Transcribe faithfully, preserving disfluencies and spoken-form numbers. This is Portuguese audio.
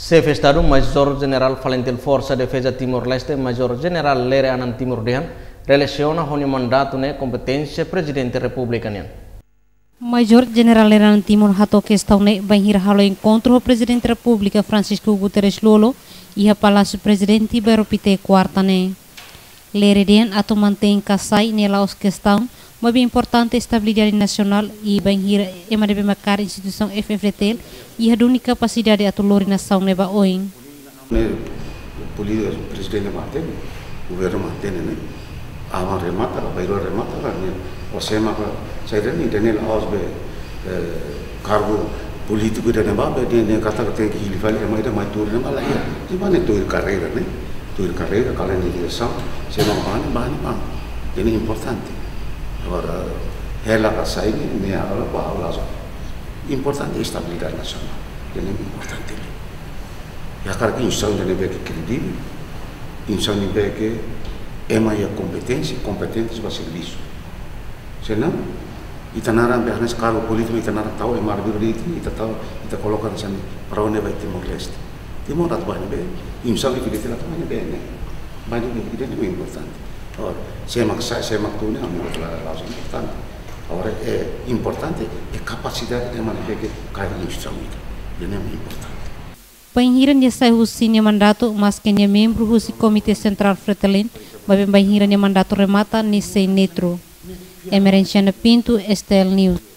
Chefe de Estado Major-General Valentim Força Defesa Timor-Leste, Major-General Lere Anan Timor-Dian, relaciona com o mandato e competência Presidente Republicano. Major-General Lere Anan Timor hato questão ne vai ir ao encontro do Presidente da República Francisco Guterres Lolo e a Palácio Presidente Berupite quarta ne. Lere Dian ato mantém casai nela os questão mas bem importante a estabilidade nacional e bem ir ema debe marcar instituição F F T e a única capacidade a tolori nação neba oin. Polícia presidente mantém, governo mantém, né? Ama remata, bairro remata, né? O sema sai dani dani aos be cargo político da neba be dani kata kata que ele fala ema ida mais tudo neba lá ia. De mana tudo carreira, né? Tudo carreira, calenda de direção, sema bani bani bani. Ini importante. Agora, ela vai sair, minha aula para aula só. Importante é a estabilidade nacional. É importante. E a cara que instrução de nível que credível, instrução de nível que é mais competência, competentes para serviço. Senão, ita nara bernas cargo político ita nara tahu emar birudi ita tahu ita coloca nessa para onde vai Timor-Leste. Timor não vai bem, instrução de nível que não vai bem, né? Mas isso é muito importante. Ora, semak saya semak tu ni ambil langsung importante. Ora, é importante é capacidade de manejar que cada instrumento. Isso é muito importante. Banhiran ya sai husinya mandato mas kenya membro husi Komite Central Fretilin, babem banhiran ya mandato remata ni sei netro. Emerenciana Pinto, Estel News.